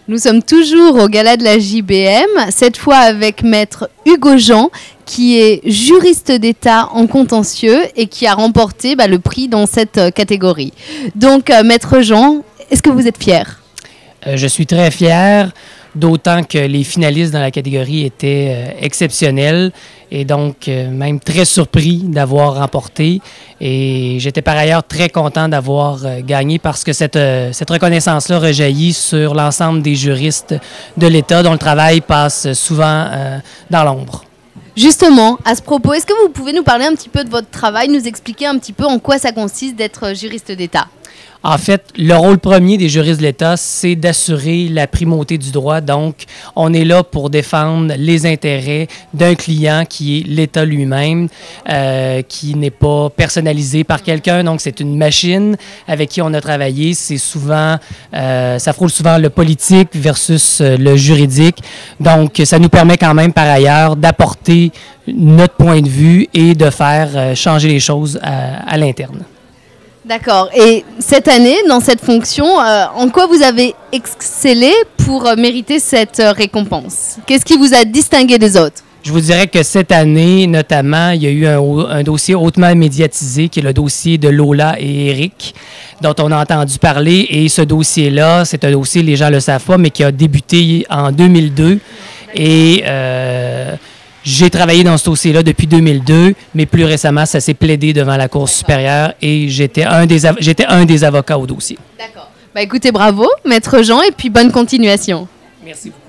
Nous sommes toujours au gala de la JBM, cette fois avec maître Hugo Jean, qui est juriste d'État en contentieux et qui a remporté le prix dans cette catégorie. Donc, maître Jean, est-ce que vous êtes fier? Je suis très fier, d'autant que les finalistes dans la catégorie étaient exceptionnels et donc même très surpris d'avoir remporté. Et j'étais par ailleurs très content d'avoir gagné parce que cette reconnaissance-là rejaillit sur l'ensemble des juristes de l'État dont le travail passe souvent dans l'ombre. Justement, à ce propos, est-ce que vous pouvez nous parler un petit peu de votre travail, nous expliquer un petit peu en quoi ça consiste d'être juriste d'État? En fait, le rôle premier des juristes de l'État, c'est d'assurer la primauté du droit. Donc, on est là pour défendre les intérêts d'un client qui est l'État lui-même, qui n'est pas personnalisé par quelqu'un. Donc, c'est une machine avec qui on a travaillé. C'est souvent, ça frôle souvent le politique versus le juridique. Donc, ça nous permet quand même par ailleurs d'apporter notre point de vue et de faire changer les choses à l'interne. D'accord. Et cette année, dans cette fonction, en quoi vous avez excellé pour mériter cette récompense? Qu'est-ce qui vous a distingué des autres? Je vous dirais que cette année, notamment, il y a eu un dossier hautement médiatisé, qui est le dossier de Lola et Eric, dont on a entendu parler. Et ce dossier-là, c'est un dossier, les gens ne le savent pas, mais qui a débuté en 2002. Et j'ai travaillé dans ce dossier-là depuis 2002, mais plus récemment, ça s'est plaidé devant la Cour supérieure et j'étais un des avocats au dossier. D'accord. Écoutez, bravo, maître Jean, et puis bonne continuation. Merci beaucoup.